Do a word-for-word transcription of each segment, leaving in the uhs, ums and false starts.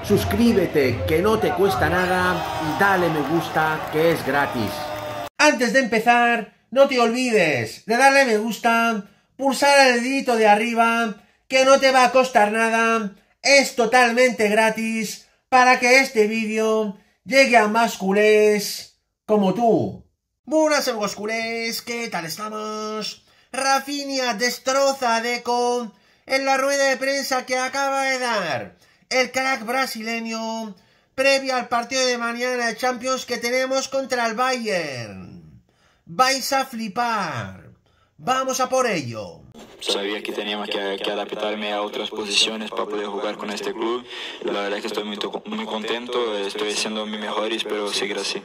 suscríbete que no te cuesta nada y dale me gusta que es gratis. Antes de empezar, no te olvides de darle me gusta, pulsar el dedito de arriba, que no te va a costar nada, es totalmente gratis para que este vídeo llegue a más culés como tú. Buenas amigos culés, ¿qué tal estamos? Rafinha destroza a Deco en la rueda de prensa que acaba de dar el crack brasileño previo al partido de mañana de Champions que tenemos contra el Bayern. Vais a flipar. Vamos a por ello. Sabía que teníamos que, que adaptarme a otras posiciones para poder jugar con este club. La verdad es que estoy muy, muy contento, estoy haciendo mi mejor y espero seguir así.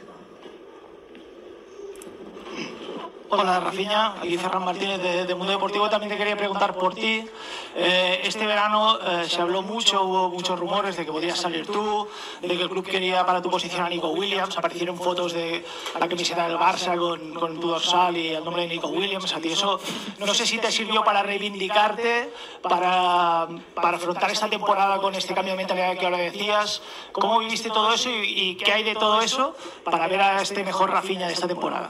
Hola Rafinha, aquí Ferran Martínez de, de Mundo Deportivo. También te quería preguntar por ti. Eh, este verano eh, se habló mucho, hubo muchos rumores de que podías salir tú, de que el club quería para tu posición a Nico Williams. Aparecieron fotos de la camiseta del Barça con, con tu dorsal y el nombre de Nico Williams. A ti eso no sé si te sirvió para reivindicarte, para, para afrontar esta temporada con este cambio de mentalidad que ahora decías. ¿Cómo viviste todo eso y, y qué hay de todo eso para ver a este mejor Rafinha de esta temporada?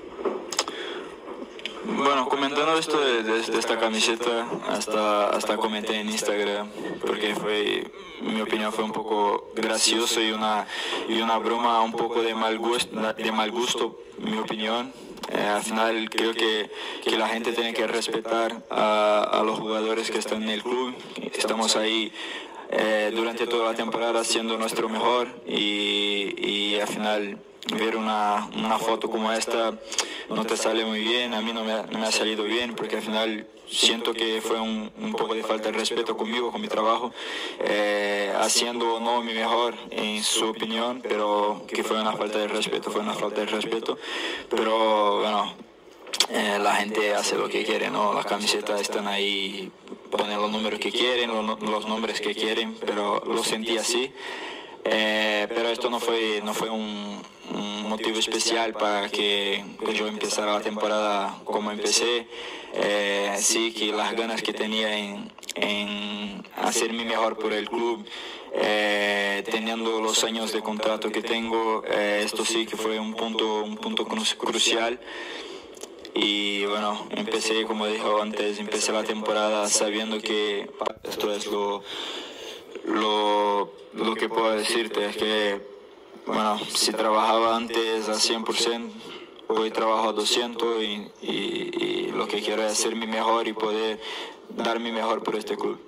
Bueno, comentando esto de, de, de esta camiseta, hasta, hasta comenté en Instagram, porque fue, mi opinión fue un poco gracioso y una, y una broma un poco de mal gusto, de mal gusto mi opinión. Eh, al final creo que, que la gente tiene que respetar a, a los jugadores que están en el club. Estamos ahí eh, durante toda la temporada haciendo nuestro mejor y, y al final ver una, una foto como esta no te sale muy bien, a mí no me ha, no me ha salido bien porque al final siento que fue un, un poco de falta de respeto conmigo, con mi trabajo, eh, haciendo o no mi mejor en su opinión, pero que fue una falta de respeto, fue una falta de respeto, pero bueno, eh, la gente hace lo que quiere, ¿no? Las camisetas están ahí, ponen los números que quieren, los, los nombres que quieren, pero lo sentí así. Eh, pero esto no fue, no fue un, un motivo especial para que, que yo empezara la temporada como empecé. Eh, sí que las ganas que tenía en, en hacer mi mejor por el club, eh, teniendo los años de contrato que tengo, eh, esto sí que fue un punto, un punto cru- crucial. Y bueno, empecé, como dijo antes, empecé la temporada sabiendo que esto es lo... Lo, lo que puedo decirte es que, bueno, si trabajaba antes al cien por ciento, hoy trabajo a doscientos y, y, y lo que quiero es hacer mi mejor y poder dar mi mejor por este club.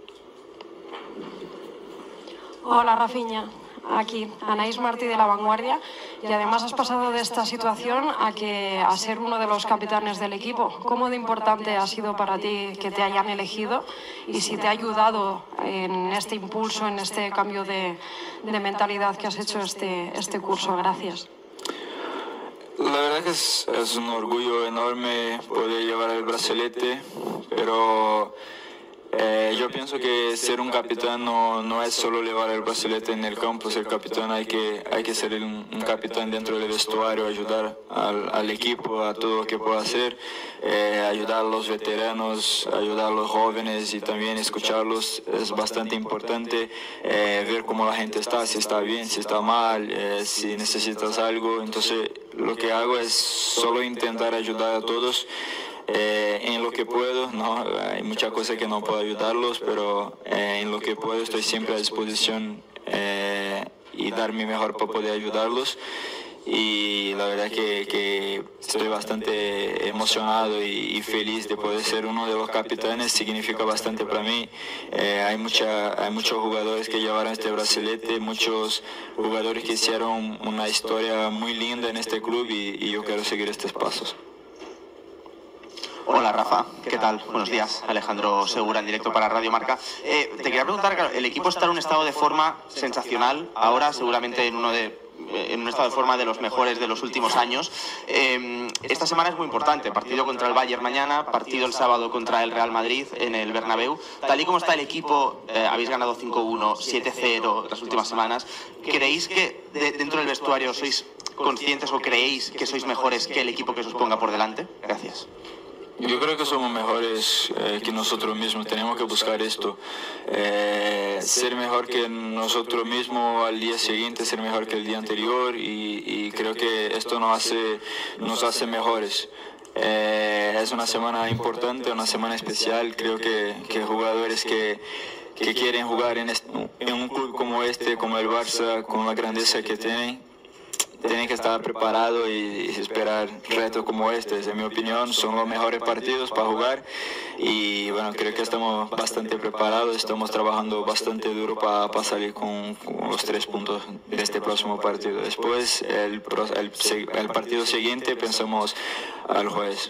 Hola Rafinha, aquí Anaís Martí de La Vanguardia, y además has pasado de esta situación a, que, a ser uno de los capitanes del equipo. ¿Cómo de importante ha sido para ti que te hayan elegido y si te ha ayudado en este impulso, en este cambio de, de mentalidad que has hecho este, este curso? Gracias. La verdad que es, es un orgullo enorme poder llevar el brazalete, pero Eh, yo pienso que ser un capitán no, no es solo llevar el brazalete en el campo. Ser capitán hay que, hay que ser un, un capitán dentro del vestuario, ayudar al, al equipo a todo lo que pueda hacer, eh, ayudar a los veteranos, ayudar a los jóvenes y también escucharlos. Es bastante importante eh, ver cómo la gente está, si está bien, si está mal, eh, si necesitas algo. Entonces lo que hago es solo intentar ayudar a todos. Eh, en lo que puedo, no, hay muchas cosas que no puedo ayudarlos, pero eh, en lo que puedo estoy siempre a disposición eh, y dar mi mejor para poder ayudarlos. Y la verdad que, que estoy bastante emocionado y, y feliz de poder ser uno de los capitanes. Significa bastante para mí. Eh, hay, mucha, hay muchos jugadores que llevaron este brazalete, muchos jugadores que hicieron una historia muy linda en este club y, y yo quiero seguir estos pasos. Hola Rafa, ¿qué tal? Buenos días, Alejandro Segura en directo para Radio Marca. Eh, te quería preguntar, claro, el equipo está en un estado de forma sensacional, ahora seguramente en uno de en un estado de forma de los mejores de los últimos años. Eh, esta semana es muy importante, partido contra el Bayern mañana, partido el sábado contra el Real Madrid en el Bernabéu. Tal y como está el equipo, eh, habéis ganado cinco uno, siete cero las últimas semanas. ¿Creéis que de, dentro del vestuario sois conscientes o creéis que sois mejores que el equipo que os ponga por delante? Gracias. Yo creo que somos mejores eh, que nosotros mismos, tenemos que buscar esto, eh, ser mejor que nosotros mismos al día siguiente, ser mejor que el día anterior y, y creo que esto nos hace, nos hace mejores. Eh, es una semana importante, una semana especial, creo que, que jugadores que, que quieren jugar en, este, en un club como este, como el Barça, con la grandeza que tienen, tienen que estar preparados y, y esperar retos como este. En mi opinión, son los mejores partidos para jugar y bueno, creo que estamos bastante preparados, estamos trabajando bastante duro para pa salir con, con los tres puntos de este próximo partido. Después, el, el, el partido siguiente, pensamos al jueves.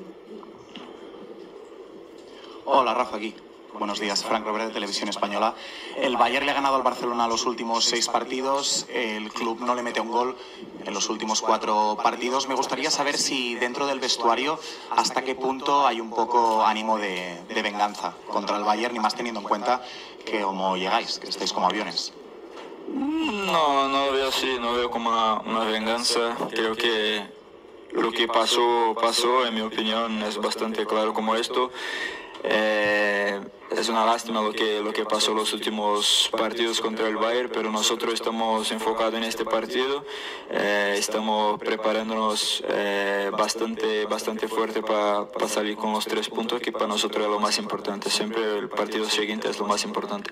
Hola, Rafa, aquí. Buenos días, Frank Robert de Televisión Española. El Bayern le ha ganado al Barcelona los últimos seis partidos, el club no le mete un gol en los últimos cuatro partidos. Me gustaría saber si dentro del vestuario hasta qué punto hay un poco ánimo de, de venganza contra el Bayern, y más teniendo en cuenta que como llegáis, que estáis como aviones. No, no lo veo así, no veo como una, una venganza. Creo que lo que pasó, pasó, en mi opinión, es bastante claro como esto. Eh, es una lástima lo que, lo que pasó en los últimos partidos contra el Bayern, pero nosotros estamos enfocados en este partido, eh, estamos preparándonos eh, bastante, bastante fuerte para pa salir con los tres puntos, que para nosotros es lo más importante. Siempre el partido siguiente es lo más importante.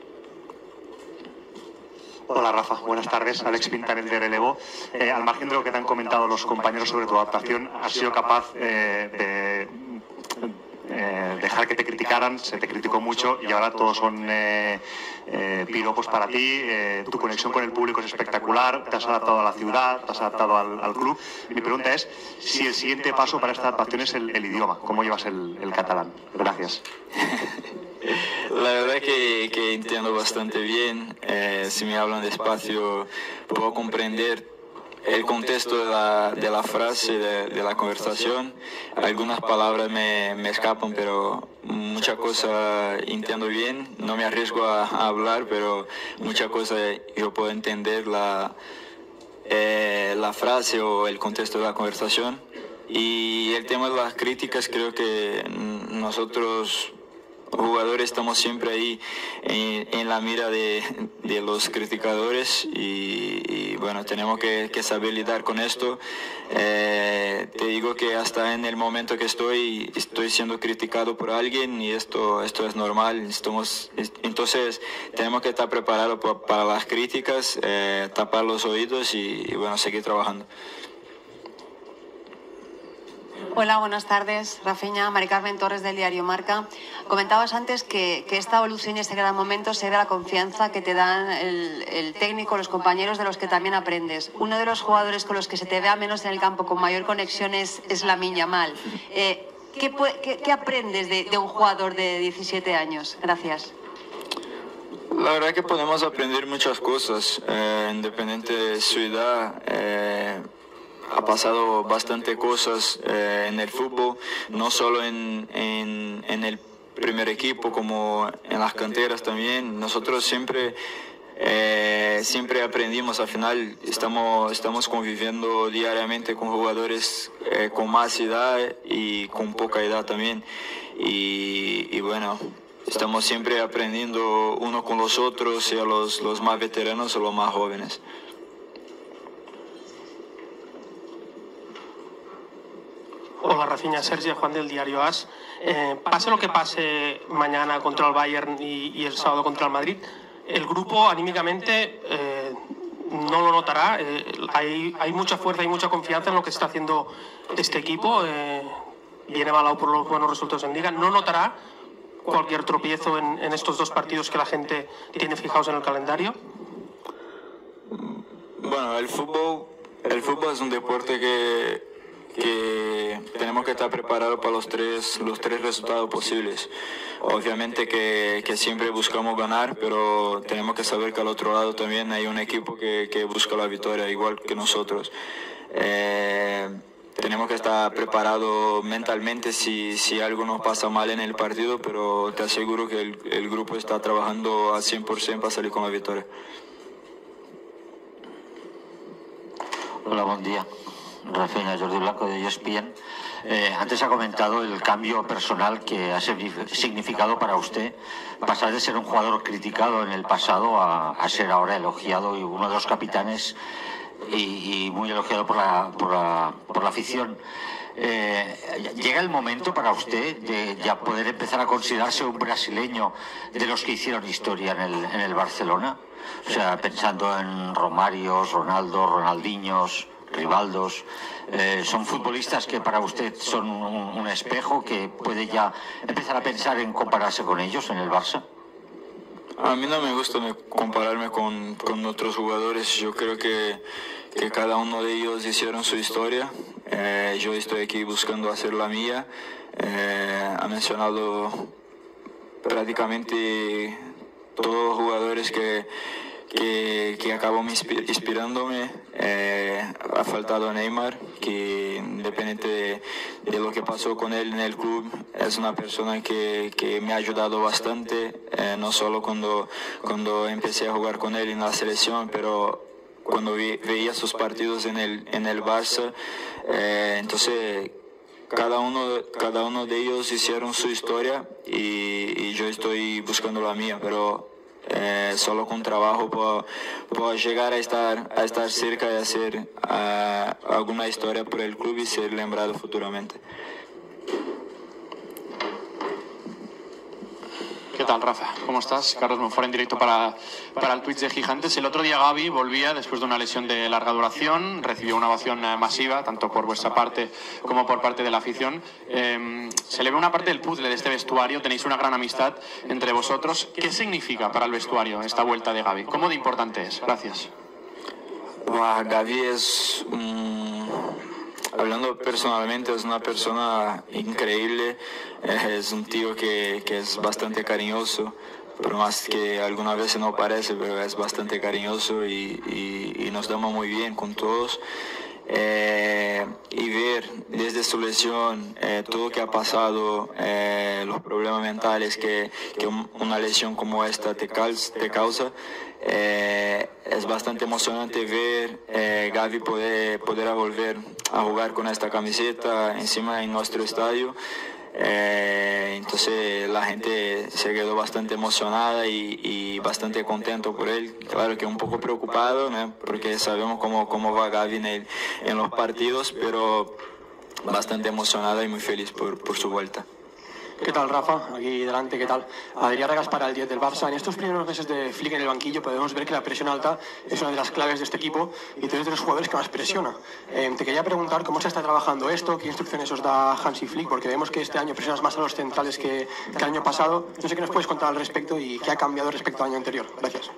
Hola Rafa, buenas tardes. Alex Pintanel de Relevo. Eh, al margen de lo que te han comentado los compañeros sobre tu adaptación, ¿has sido capaz eh, de Eh, dejar que te criticaran? Se te criticó mucho y ahora todos son eh, eh, piropos para ti? Eh, tu conexión con el público es espectacular, te has adaptado a la ciudad, te has adaptado al, al club. Mi pregunta es si el siguiente paso para esta adaptación es el, el idioma. ¿Cómo llevas el, el catalán? Gracias. La verdad que, que entiendo bastante bien. Eh, si me hablan despacio puedo comprender el contexto de la, de la frase, de, de la conversación. Algunas palabras me, me escapan, pero muchas cosas entiendo bien. No me arriesgo a, a hablar, pero muchas cosas yo puedo entender la, eh, la frase o el contexto de la conversación. Y el tema de las críticas, creo que nosotros jugadores estamos siempre ahí en, en la mira de, de los criticadores y, y bueno, tenemos que, que saber lidiar con esto. Eh, te digo que hasta en el momento que estoy, estoy siendo criticado por alguien y esto, esto es normal. Estamos, entonces tenemos que estar preparados para, para las críticas, eh, tapar los oídos y, y bueno, seguir trabajando. Hola, buenas tardes. Rafiña, Mari Carmen Torres del diario Marca. Comentabas antes que, que esta evolución y este gran momento se debe a la confianza que te dan el, el técnico, los compañeros de los que también aprendes. Uno de los jugadores con los que se te vea menos en el campo, con mayor conexión, es, es Lamine Yamal. Eh, ¿qué, qué, ¿Qué aprendes de, de un jugador de diecisiete años? Gracias. La verdad que podemos aprender muchas cosas, eh, independiente de su edad. Eh, Ha pasado bastante cosas eh, en el fútbol, no solo en, en, en el primer equipo, como en las canteras también. Nosotros siempre, eh, siempre aprendimos. Al final estamos, estamos conviviendo diariamente con jugadores eh, con más edad y con poca edad también. Y, y bueno, estamos siempre aprendiendo uno con los otros, sea los, los más veteranos o los más jóvenes. Hola Rafiña, Sergio Juan del diario AS. Eh, pase lo que pase mañana contra el Bayern y, y el sábado contra el Madrid, el grupo anímicamente eh, no lo notará. Eh, hay, hay mucha fuerza y mucha confianza en lo que está haciendo este equipo. Eh, viene avalado por los buenos resultados en Liga. No notará cualquier tropiezo en, en estos dos partidos que la gente tiene fijados en el calendario. Bueno, el fútbol, el fútbol es un deporte que que tenemos que estar preparados para los tres, los tres resultados posibles. Obviamente que, que siempre buscamos ganar, pero tenemos que saber que al otro lado también hay un equipo que, que busca la victoria, igual que nosotros. Eh, tenemos que estar preparados mentalmente si, si algo nos pasa mal en el partido, pero te aseguro que el, el grupo está trabajando al cien por ciento para salir con la victoria. Hola, buen día. Rafiña, Jordi Blanco de E S P N. Eh, antes ha comentado el cambio personal que ha significado para usted pasar de ser un jugador criticado en el pasado a, a ser ahora elogiado y uno de los capitanes y, y muy elogiado por la, por la, por la afición. Eh, ¿Llega el momento para usted de ya poder empezar a considerarse un brasileño de los que hicieron historia en el, en el Barcelona? O sea, pensando en Romarios, Ronaldo, Ronaldinhos, Rivaldos, eh, son futbolistas que para usted son un, un espejo que puede ya empezar a pensar en compararse con ellos en el Barça. A mí no me gusta compararme con, con otros jugadores. Yo creo que, que cada uno de ellos hicieron su historia. Eh, yo estoy aquí buscando hacer la mía. Eh, ha mencionado prácticamente todos los jugadores que, que, que acabó inspirándome. Eh, ha faltado Neymar, que independiente de, de lo que pasó con él en el club, es una persona que, que me ha ayudado bastante, eh, no solo cuando, cuando empecé a jugar con él en la selección, pero cuando vi, veía sus partidos en el, en el Barça. Eh, entonces cada uno, cada uno de ellos hicieron su historia y, y yo estoy buscando la mía, pero Eh, solo con trabajo puedo, puedo llegar a estar, a estar cerca de hacer uh, alguna historia por el club y ser lembrado futuramente. ¿Qué tal, Rafa? ¿Cómo estás? Carlos Monfort en directo para, para el Twitch de Gigantes. El otro día Gavi volvía después de una lesión de larga duración, recibió una ovación masiva, tanto por vuestra parte como por parte de la afición. Eh, se le ve una parte del puzzle de este vestuario, tenéis una gran amistad entre vosotros. ¿Qué significa para el vestuario esta vuelta de Gavi? ¿Cómo de importante es? Gracias. Wow, Gavi es... Um... Hablando personalmente, es una persona increíble, es un tío que, que es bastante cariñoso, por más que algunas veces no parece, pero es bastante cariñoso y, y, y nos damos muy bien con todos. Eh, y ver desde su lesión eh, todo lo que ha pasado, eh, los problemas mentales que, que una lesión como esta te, causa, te causa, eh, es bastante emocionante ver eh, Gavi poder, poder volver a jugar con esta camiseta encima en nuestro estadio. Eh, entonces la gente se quedó bastante emocionada y, y bastante contento por él. Claro que un poco preocupado, ¿no? Porque sabemos cómo, cómo va Gavi en, el, en los partidos, pero bastante emocionada y muy feliz por, por su vuelta. ¿Qué tal, Rafa? Aquí delante, ¿qué tal? Adrián Regas para el diez del Barça. En estos primeros meses de Flick en el banquillo podemos ver que la presión alta es una de las claves de este equipo y tú eres de los jugadores que más presiona. Eh, te quería preguntar cómo se está trabajando esto, qué instrucciones os da Hansi Flick, porque vemos que este año presionas más a los centrales que, que el año pasado. No sé qué nos puedes contar al respecto y qué ha cambiado respecto al año anterior. Gracias.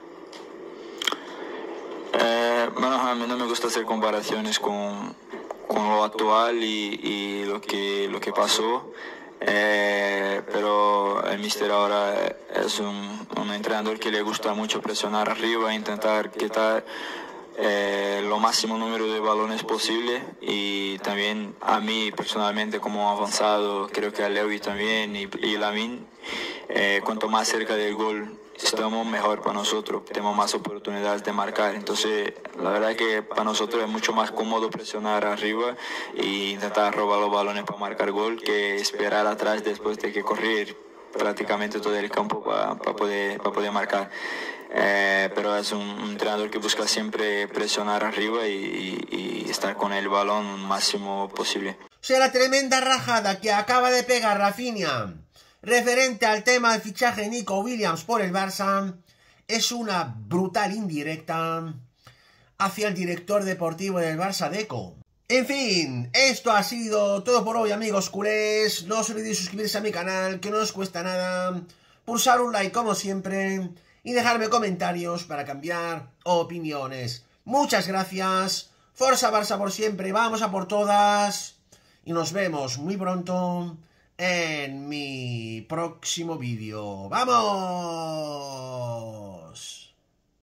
Eh, bueno, a mí no me gusta hacer comparaciones con, con lo actual y, y lo, que, lo que pasó. Eh, pero el míster ahora es un, un entrenador que le gusta mucho presionar arriba, intentar quitar eh, lo máximo número de balones posible, y también a mí personalmente como avanzado, creo que a Lewy también y, y Lamine, eh, cuanto más cerca del gol estamos, mejor para nosotros, tenemos más oportunidades de marcar. Entonces la verdad es que para nosotros es mucho más cómodo presionar arriba e intentar robar los balones para marcar gol que esperar atrás después de que correr prácticamente todo el campo para, para, poder, para poder marcar. Eh, pero es un, un entrenador que busca siempre presionar arriba y, y, y estar con el balón lo máximo posible. O sea, la tremenda rajada que acaba de pegar Rafinha referente al tema del fichaje de Nico Williams por el Barça es una brutal indirecta hacia el director deportivo del Barça, Deco. En fin, esto ha sido todo por hoy, amigos culés. No os olvidéis suscribirse a mi canal, que no os cuesta nada, pulsar un like como siempre y dejarme comentarios para cambiar opiniones. Muchas gracias, Forza Barça por siempre, vamos a por todas y nos vemos muy pronto en mi próximo vídeo. ¡Vamos!